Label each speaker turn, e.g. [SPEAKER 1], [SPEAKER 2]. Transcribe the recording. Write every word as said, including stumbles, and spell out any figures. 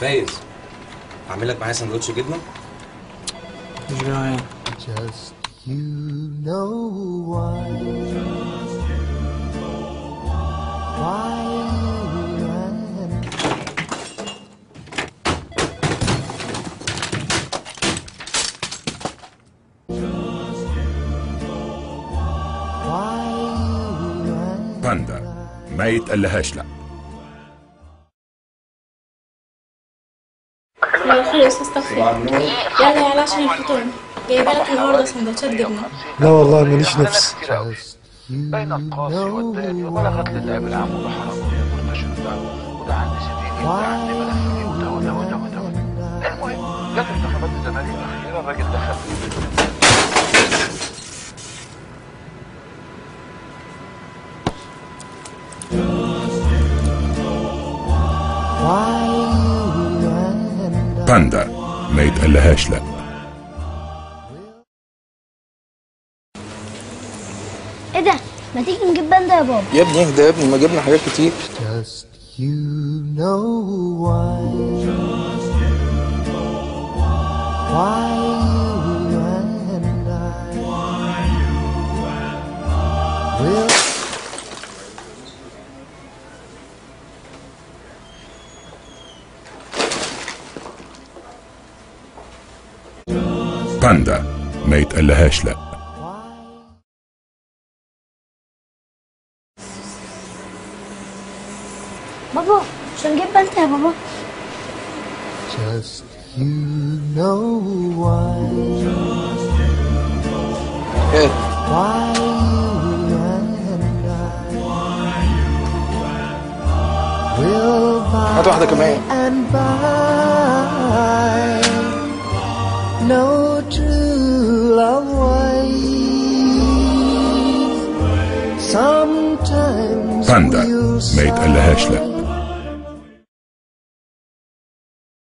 [SPEAKER 1] فايز، اعمل لك معايا سندوتش جبنه.
[SPEAKER 2] مش جعان.
[SPEAKER 3] Just you know why why you and why you and
[SPEAKER 4] باندا ما يتقلهاش لا.
[SPEAKER 5] صباح الخير يا استاذ توفيق. يلا يلا عشان الفطور، جايبه لك النهارده سندوتشات جبنه.
[SPEAKER 6] لا والله ماليش نفس.
[SPEAKER 7] بين القاصي والداني وبلغت للعب العام وبحرك منتشر الدعوة وده عندي سيدي وده عندي ملفي وده وده وده وده وده. المهم جت انتخابات الزمالك الأخيرة الراجل دخل
[SPEAKER 4] باندا ما يتقلهاش لا.
[SPEAKER 8] ايه ده؟ ما تيجي نجيب باندا يا بابا؟
[SPEAKER 2] يا ابني اهدى يا ابني، ما جبنا حاجات كتير.
[SPEAKER 3] Just you know why why you and I will
[SPEAKER 4] باندا ما يتقلهاش لا.
[SPEAKER 8] بابا مش هنجيب باندا يا بابا؟
[SPEAKER 3] just you know why
[SPEAKER 2] ايه
[SPEAKER 3] why you and I will
[SPEAKER 2] هات واحدة كمان.
[SPEAKER 3] by and by no true love waits sometimes
[SPEAKER 4] باندا
[SPEAKER 3] we'll
[SPEAKER 4] ما يتقلهاش لا.